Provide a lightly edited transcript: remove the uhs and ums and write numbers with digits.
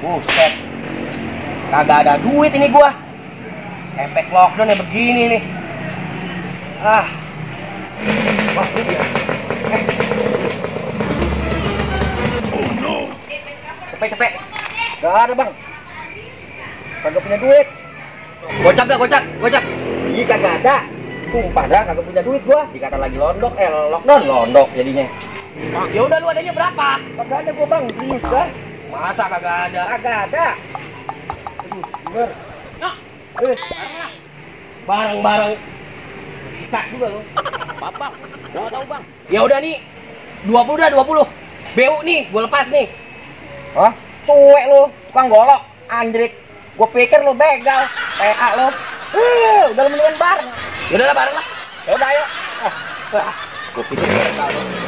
Buset. Kagak ada duit ini gua. Efek lockdown ya begini nih. Ah. Wah, ini dia. Oh no. Cepet. Gak ada bang. Kagak punya duit. Gocap dah, gocap. Iya kagak ada. Sumpah dah kagak punya duit gua. Dikata lagi lockdown londok jadinya. Ya udah, lu adanya berapa? Kagak ada gua bang, serius dah. Masa kagak ada? Kagak ada. Aduh, bener. Nah, barang-barang sikat juga lo. Bang, gua tahu bang. Ya udah nih, 20 dah, 20. BU nih, gua lepas nih. Hah? Suwe lu, tukang golok, andrik. Gua pikir lu begal, PA lu. Udah lu mendingan bareng. Ya udah lah, bareng lah. Ya udah ayo. Gua pikir begal.